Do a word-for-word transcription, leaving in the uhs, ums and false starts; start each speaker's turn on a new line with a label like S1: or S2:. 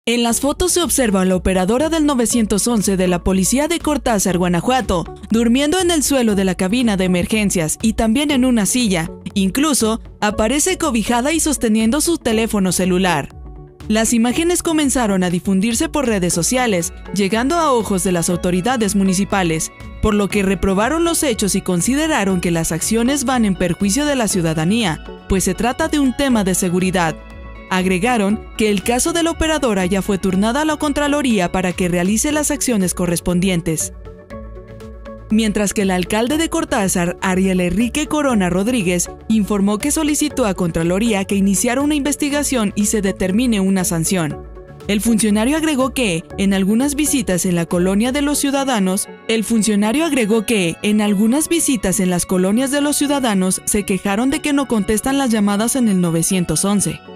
S1: En las fotos se observa a la operadora del nueve once de la policía de Cortázar, Guanajuato, durmiendo en el suelo de la cabina de emergencias y también en una silla. Incluso, aparece cobijada y sosteniendo su teléfono celular. Las imágenes comenzaron a difundirse por redes sociales, llegando a ojos de las autoridades municipales, por lo que reprobaron los hechos y consideraron que las acciones van en perjuicio de la ciudadanía, pues se trata de un tema de seguridad. Agregaron que el caso de la operadora ya fue turnada a la Contraloría para que realice las acciones correspondientes. Mientras que el alcalde de Cortázar, Ariel Enrique Corona Rodríguez, informó que solicitó a Contraloría que iniciara una investigación y se determine una sanción. El funcionario agregó que, en algunas visitas en la colonia de los ciudadanos, el funcionario agregó que, en algunas visitas en las colonias de los ciudadanos, se quejaron de que no contestan las llamadas en el nueve once.